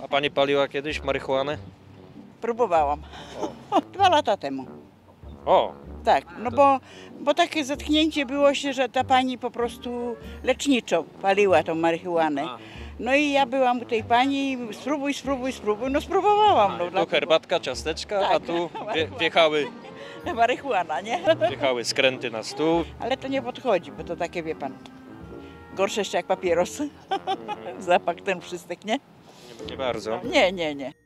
A pani paliła kiedyś marihuanę? Próbowałam. O, 2 lata temu. o, Tak, no bo takie zetknięcie było się, że ta pani po prostu leczniczo paliła tą marihuanę. No i ja byłam u tej pani, spróbuj, spróbuj, spróbuj, no spróbowałam. No, tu dlatego- herbatka, ciasteczka, a Tak. tu wjechały, Marihuana, nie? wjechały skręty na stół. Ale to nie podchodzi, bo to takie, wie pan, gorsze jeszcze jak papieros. Zapach ten wszystek, nie? Nie bardzo. Nie, nie, nie.